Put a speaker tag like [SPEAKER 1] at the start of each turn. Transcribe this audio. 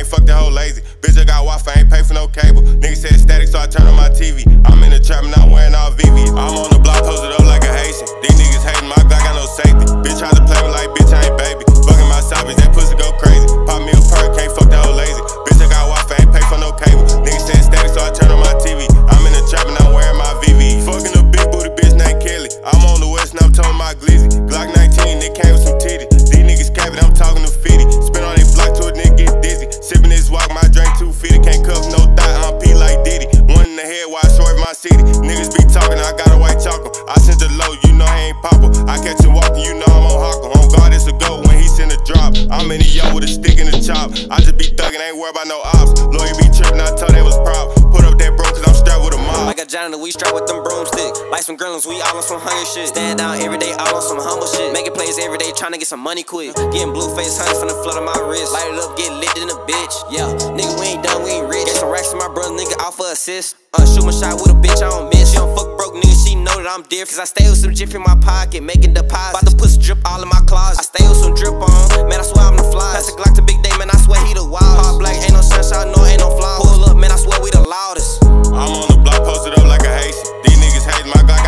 [SPEAKER 1] can't fuck the whole lazy. Bitch, I got Wi-Fi, ain't pay for no cable. Nigga said static, so I turned on my TV. I'm in the trap and I'm wearing all VV. I'm on the block, posted up like a Haitian. These niggas hating my Glock, got no safety. Bitch try to play me like bitch, I ain't baby. Fucking my side, bitch, that pussy go crazy. Pop me a perk, can't fuck the whole lazy. Bitch, I got Wi-Fi, ain't pay for no cable. Nigga said static, so I turned on my TV. I'm in the trap and I'm wearing my VV. Fucking a big booty bitch named Kelly. I'm on the west and I'm toting my glizzy. Glock 19, they came with some titties. These niggas capping, I'm talking to 50. Spin on they block to a nigga get dizzy. Sipping this walk, my drink 250. Can't cuff no thigh, I'm P like Diddy. One in the head while I swerve my city. Niggas be talking, I got a white chocolate. I sent the low, you know I ain't popper. I catch him walking, you know I'm on hawker. On guard, it's a go when he send a drop. I'm in the yo with a stick in the chop. I just be thugging, ain't worried about no ops. Lawyer be tripping, I told they was prop. Put up that bro, cause I'm strapped with a mob.
[SPEAKER 2] Like a janitor, we strapped with them broomsticks. Like some gremlins, we all on some hungry shit. Stand down every day, all on some humble shit. Making plays every day, trying to get some money quick. Getting blue face honey from the flood of my wrist. Light it up, get lit in a bitch. Yeah, nigga, we ain't done, we ain't rich. Get some racks to my brother, nigga, off for assist. Shoot my shot with a bitch, I don't miss. She don't fuck broke, nigga, she know that I'm different. Cause I stay with some drip in my pocket, making deposits. About to put some drip all in my closet. I stay with some drip on, man, I swear I'm the fly. Pass a Glock to Big Day, man, I swear he the wild. Hard black, ain't no sunshine, no, ain't no flaws. Pull up, man, I swear we the loudest.
[SPEAKER 1] I'm on the block, posted up like a Haitian. These niggas hating my Glock.